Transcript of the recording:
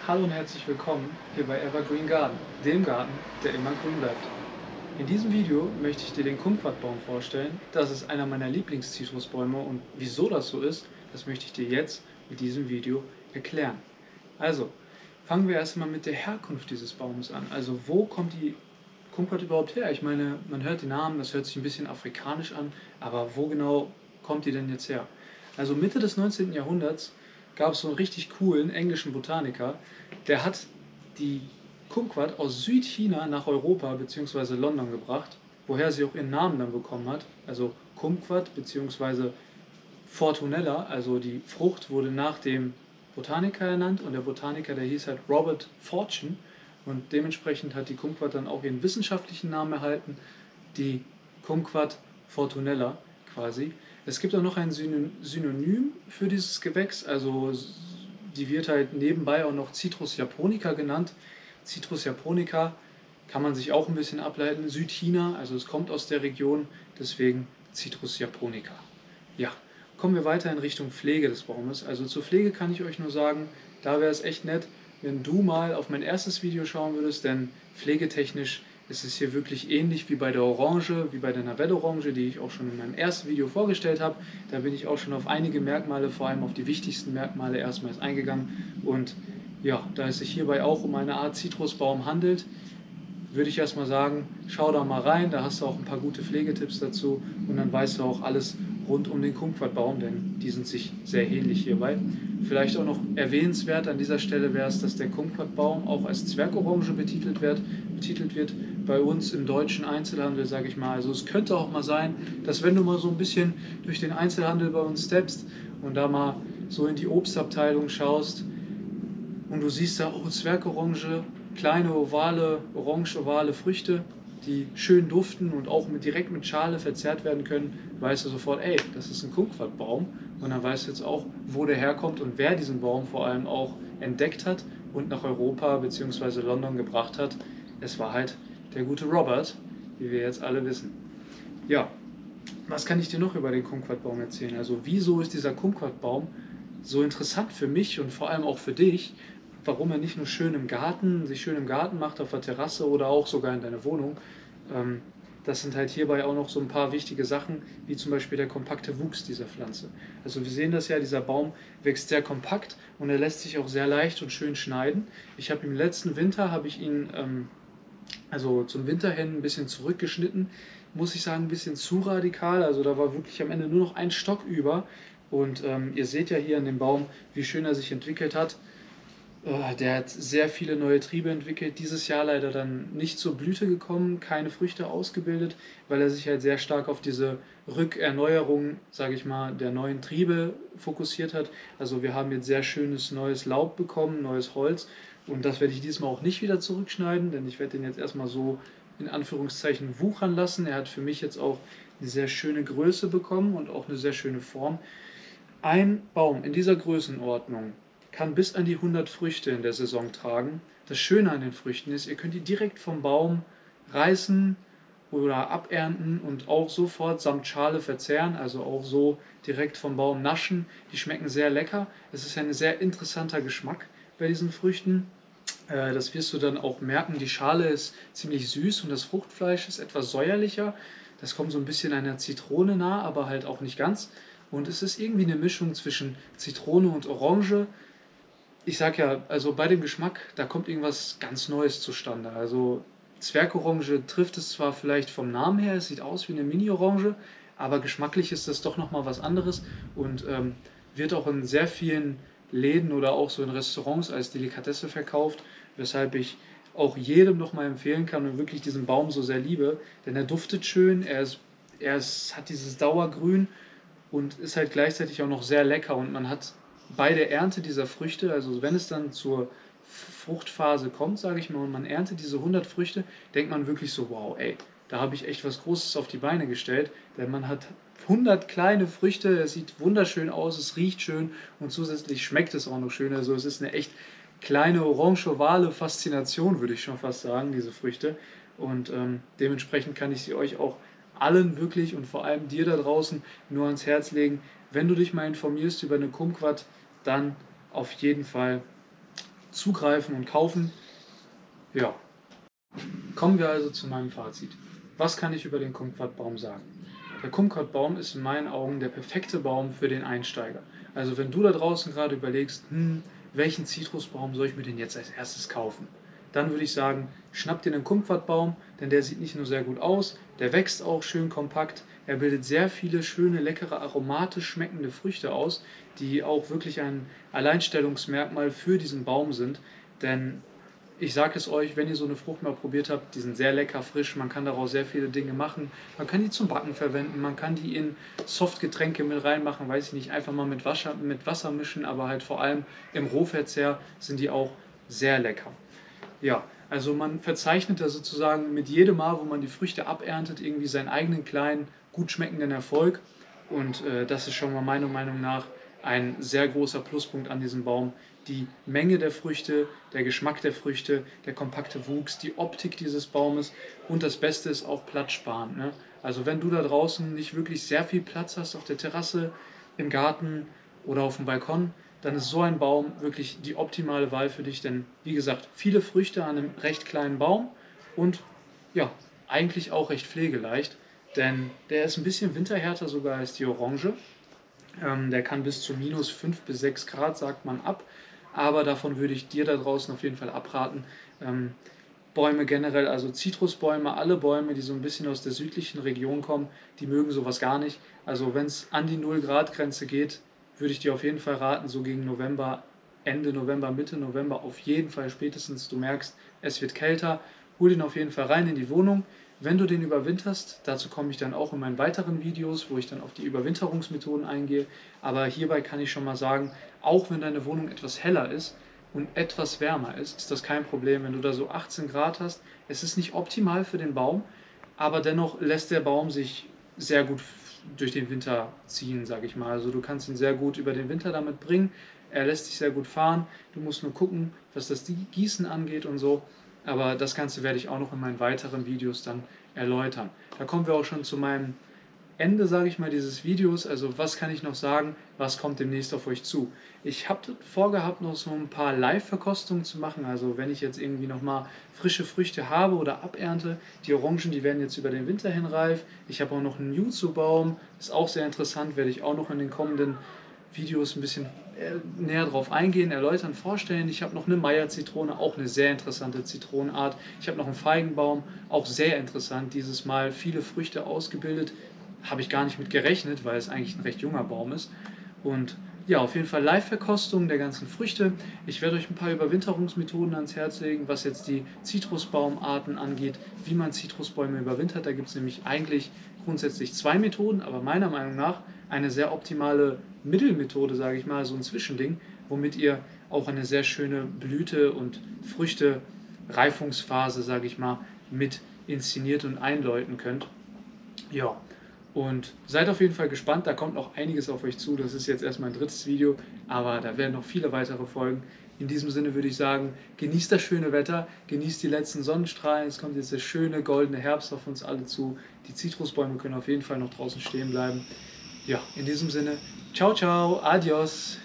Hallo und herzlich willkommen hier bei Evergreen Garden, dem Garten, der immer grün bleibt. In diesem Video möchte ich dir den Kumquatbaum vorstellen. Das ist einer meiner Lieblingszitrusbäume und wieso das so ist, das möchte ich dir jetzt mit diesem Video erklären. Also, fangen wir erstmal mit der Herkunft dieses Baumes an. Also, wo kommt die Kumquat überhaupt her? Ich meine, man hört den Namen, das hört sich ein bisschen afrikanisch an, aber wo genau kommt die denn jetzt her? Also Mitte des 19. Jahrhunderts gab es so einen richtig coolen englischen Botaniker, der hat die Kumquat aus Südchina nach Europa bzw. London gebracht, woher sie auch ihren Namen dann bekommen hat. Also Kumquat bzw. Fortunella, also die Frucht wurde nach dem Botaniker ernannt und der Botaniker, der hieß halt Robert Fortune und dementsprechend hat die Kumquat dann auch ihren wissenschaftlichen Namen erhalten, die Kumquat Fortunella quasi. Es gibt auch noch ein Synonym für dieses Gewächs, also die wird halt nebenbei auch noch Citrus japonica genannt. Citrus japonica kann man sich auch ein bisschen ableiten, Südchina, also es kommt aus der Region, deswegen Citrus japonica. Ja, kommen wir weiter in Richtung Pflege des Baumes. Also zur Pflege kann ich euch nur sagen, da wäre es echt nett, wenn du mal auf mein erstes Video schauen würdest, denn pflegetechnisch ist es hier wirklich ähnlich wie bei der Orange, wie bei der Navette-Orange, die ich auch schon in meinem ersten Video vorgestellt habe. Da bin ich auch schon auf einige Merkmale, vor allem auf die wichtigsten Merkmale erstmals eingegangen. Und ja, da es sich hierbei auch um eine Art Zitrusbaum handelt, würde ich erstmal sagen, schau da mal rein, da hast du auch ein paar gute Pflegetipps dazu und dann weißt du auch alles rund um den Kumquatbaum, denn die sind sich sehr ähnlich hierbei. Vielleicht auch noch erwähnenswert an dieser Stelle wäre es, dass der Kumquatbaum auch als Zwergorange betitelt wird bei uns im deutschen Einzelhandel, sage ich mal. Also es könnte auch mal sein, dass wenn du mal so ein bisschen durch den Einzelhandel bei uns steppst und da mal so in die Obstabteilung schaust, und du siehst da, oh, Zwergorange, kleine ovale, orange-ovale Früchte, die schön duften und auch direkt mit Schale verzehrt werden können, weißt du sofort, ey, das ist ein Kumquatbaum. Und dann weißt du jetzt auch, wo der herkommt und wer diesen Baum vor allem auch entdeckt hat und nach Europa bzw. London gebracht hat. Es war halt der gute Robert, wie wir jetzt alle wissen. Ja, was kann ich dir noch über den Kumquatbaum erzählen? Also wieso ist dieser Kumquatbaum so interessant für mich und vor allem auch für dich? Warum er nicht nur sich schön im Garten macht, auf der Terrasse oder auch sogar in deiner Wohnung. Ähm, Das sind halt hierbei auch noch so ein paar wichtige Sachen, wie zum Beispiel der kompakte Wuchs dieser Pflanze. Also wir sehen das ja, dieser Baum wächst sehr kompakt und er lässt sich auch sehr leicht und schön schneiden. Ich habe im letzten Winter, habe ich ihn also zum Winter hin ein bisschen zurückgeschnitten, muss ich sagen, ein bisschen zu radikal. Also da war wirklich am Ende nur noch ein Stock über. Und ihr seht ja hier an dem Baum, wie schön er sich entwickelt hat. Der hat sehr viele neue Triebe entwickelt, dieses Jahr leider dann nicht zur Blüte gekommen, keine Früchte ausgebildet, weil er sich halt sehr stark auf diese Rückerneuerung, sage ich mal, der neuen Triebe fokussiert hat. Also wir haben jetzt sehr schönes neues Laub bekommen, neues Holz und das werde ich diesmal auch nicht wieder zurückschneiden, denn ich werde den jetzt erstmal so in Anführungszeichen wuchern lassen. Er hat für mich jetzt auch eine sehr schöne Größe bekommen und auch eine sehr schöne Form. Ein Baum in dieser Größenordnung kann bis an die 100 Früchte in der Saison tragen. Das Schöne an den Früchten ist, ihr könnt die direkt vom Baum reißen oder abernten und auch sofort samt Schale verzehren, also auch so direkt vom Baum naschen. Die schmecken sehr lecker. Es ist ein sehr interessanter Geschmack bei diesen Früchten. Das wirst du dann auch merken. Die Schale ist ziemlich süß und das Fruchtfleisch ist etwas säuerlicher. Das kommt so ein bisschen einer Zitrone nah, aber halt auch nicht ganz. Und es ist irgendwie eine Mischung zwischen Zitrone und Orange. Ich sag ja, also bei dem Geschmack, da kommt irgendwas ganz Neues zustande. Also Zwergorange trifft es zwar vielleicht vom Namen her, es sieht aus wie eine Mini-Orange, aber geschmacklich ist das doch nochmal was anderes und wird auch in sehr vielen Läden oder auch so in Restaurants als Delikatesse verkauft, weshalb ich auch jedem nochmal empfehlen kann und wirklich diesen Baum so sehr liebe, denn er duftet schön, hat dieses Dauergrün und ist halt gleichzeitig auch noch sehr lecker und man hat bei der Ernte dieser Früchte, also wenn es dann zur Fruchtphase kommt, sage ich mal, und man erntet diese 100 Früchte, denkt man wirklich so, wow, ey, da habe ich echt was Großes auf die Beine gestellt, denn man hat 100 kleine Früchte, es sieht wunderschön aus, es riecht schön und zusätzlich schmeckt es auch noch schön, also es ist eine echt kleine orange-ovale Faszination, würde ich schon fast sagen, diese Früchte und dementsprechend kann ich sie euch auch allen wirklich und vor allem dir da draußen nur ans Herz legen, wenn du dich mal informierst über eine Kumquat, dann auf jeden Fall zugreifen und kaufen. Ja, kommen wir also zu meinem Fazit. Was kann ich über den Kumquatbaum sagen? Der Kumquatbaum ist in meinen Augen der perfekte Baum für den Einsteiger. Also wenn du da draußen gerade überlegst, welchen Zitrusbaum soll ich mir denn jetzt als erstes kaufen? Dann würde ich sagen, schnapp dir einen Kumquatbaum, denn der sieht nicht nur sehr gut aus, der wächst auch schön kompakt, er bildet sehr viele schöne, leckere, aromatisch schmeckende Früchte aus, die auch wirklich ein Alleinstellungsmerkmal für diesen Baum sind, denn ich sage es euch, wenn ihr so eine Frucht mal probiert habt, die sind sehr lecker, frisch, man kann daraus sehr viele Dinge machen. Man kann die zum Backen verwenden, man kann die in Softgetränke mit reinmachen, weiß ich nicht, einfach mal mit Wasser mischen, aber halt vor allem im Rohverzehr sind die auch sehr lecker. Ja, also man verzeichnet da sozusagen mit jedem Mal, wo man die Früchte aberntet, irgendwie seinen eigenen kleinen, gut schmeckenden Erfolg. Und das ist schon mal meiner Meinung nach ein sehr großer Pluspunkt an diesem Baum. Die Menge der Früchte, der Geschmack der Früchte, der kompakte Wuchs, die Optik dieses Baumes und das Beste ist auch platzsparend. Ne? Also wenn du da draußen nicht wirklich sehr viel Platz hast auf der Terrasse, im Garten oder auf dem Balkon, dann ist so ein Baum wirklich die optimale Wahl für dich, denn wie gesagt, viele Früchte an einem recht kleinen Baum und ja, eigentlich auch recht pflegeleicht, denn der ist ein bisschen winterhärter sogar als die Orange. Der kann bis zu minus 5 bis 6 Grad, sagt man, ab, aber davon würde ich dir da draußen auf jeden Fall abraten. Ähm, Bäume generell, also Zitrusbäume, alle Bäume, die so ein bisschen aus der südlichen Region kommen, die mögen sowas gar nicht. Also wenn es an die 0-Grad-Grenze geht, würde ich dir auf jeden Fall raten, so gegen November, Ende November, Mitte November auf jeden Fall spätestens, du merkst, es wird kälter, hol den auf jeden Fall rein in die Wohnung. Wenn du den überwinterst, dazu komme ich dann auch in meinen weiteren Videos, wo ich dann auf die Überwinterungsmethoden eingehe. Aber hierbei kann ich schon mal sagen, auch wenn deine Wohnung etwas heller ist, und etwas wärmer ist, ist das kein Problem, wenn du da so 18 Grad hast. Es ist nicht optimal für den Baum, aber dennoch lässt der Baum sich sehr gut durch den Winter ziehen, sage ich mal. Also du kannst ihn sehr gut über den Winter damit bringen. Er lässt sich sehr gut fahren. Du musst nur gucken, was das Gießen angeht und so. Aber das Ganze werde ich auch noch in meinen weiteren Videos dann erläutern. Da kommen wir auch schon zu meinem Ende, sage ich mal, dieses Videos. Also was kann ich noch sagen, was kommt demnächst auf euch zu? Ich habe vorgehabt, noch so ein paar Live-Verkostungen zu machen. Also wenn ich jetzt irgendwie nochmal frische Früchte habe oder abernte. Die Orangen, die werden jetzt über den Winter hin reif. Ich habe auch noch einen Yuzu-Baum, ist auch sehr interessant, werde ich auch noch in den kommenden Videos ein bisschen näher drauf eingehen, erläutern, vorstellen. Ich habe noch eine Meier-Zitrone, auch eine sehr interessante Zitronenart. Ich habe noch einen Feigenbaum, auch sehr interessant. Dieses Mal viele Früchte ausgebildet. Habe ich gar nicht mit gerechnet, weil es eigentlich ein recht junger Baum ist. Und ja, auf jeden Fall Live-Verkostung der ganzen Früchte. Ich werde euch ein paar Überwinterungsmethoden ans Herz legen, was jetzt die Zitrusbaumarten angeht, wie man Zitrusbäume überwintert. Da gibt es nämlich eigentlich grundsätzlich zwei Methoden, aber meiner Meinung nach eine sehr optimale Mittelmethode, sage ich mal, so ein Zwischending, womit ihr auch eine sehr schöne Blüte- und Früchte-Reifungsphase, sage ich mal, mit inszeniert und einläuten könnt. Ja, und seid auf jeden Fall gespannt, da kommt noch einiges auf euch zu. Das ist jetzt erst mein drittes Video, aber da werden noch viele weitere folgen. In diesem Sinne würde ich sagen, genießt das schöne Wetter, genießt die letzten Sonnenstrahlen. Es kommt jetzt der schöne goldene Herbst auf uns alle zu. Die Zitrusbäume können auf jeden Fall noch draußen stehen bleiben. Ja, in diesem Sinne, ciao, ciao, adios.